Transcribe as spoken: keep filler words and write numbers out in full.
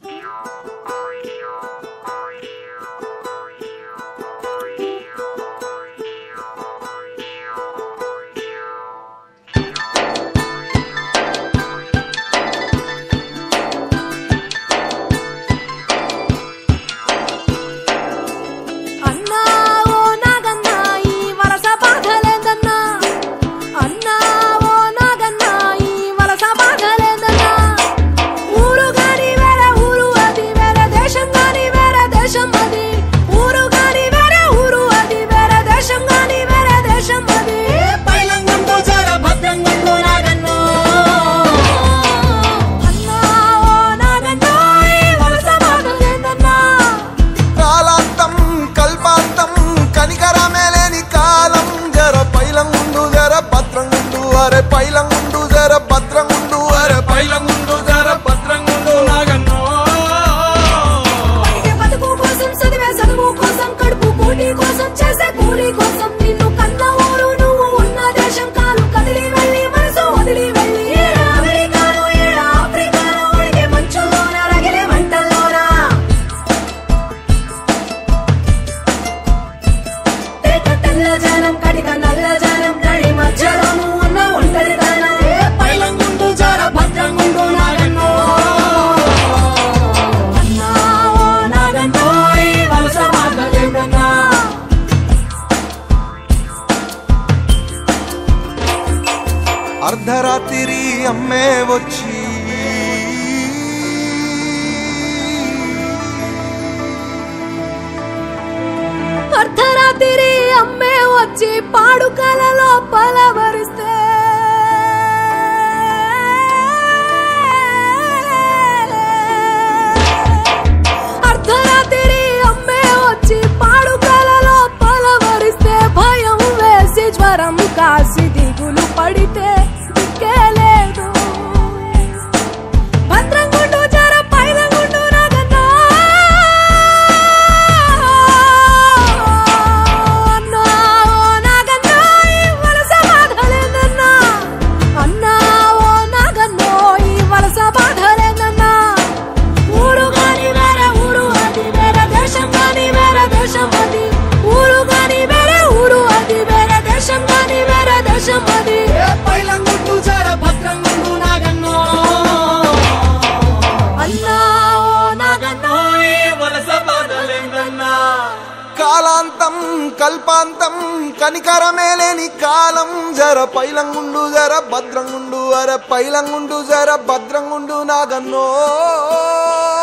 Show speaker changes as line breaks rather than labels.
अर्धरात्रि अम्मे वच्ची
अर्धरात्रि अम्मे वच्ची पाडुकలలో పలవరిస్తే अर्धरात्रि अम्मे वच्ची पाडुकలలో పలవరిస్తే భయం వేసి జ్వరం కాసి దిగులు పడితే దిక్కేలేదు భద్రంగుండు జర పైలంగుండు నాగన్నా అన్నా ఓ నాగన్నా ఈ వలస బాధలేదన్నా అన్నా ఓ నాగన్నో ఈ వలస బాధలేదన్నా ఊరు గాని వేరే ఊరు అది వేరే దేశం గాని వేరే దేశం అది ఊరు గాని వేరే ఊరు అది వేరే దేశం గాని వేరే దేశం అది
పైలంగుండు జర భద్రంగుండు నాగన్నో
అన్నా ఓ నాగన్నో
ఈ వలస బాధలేదన్నా
కాలాంతం కల్పాంతం కనికరమేలేని కాలం జర పైలంగుండు జర భద్రంగుండు అర పైలంగుండు జర భద్రంగుండు నాగన్నో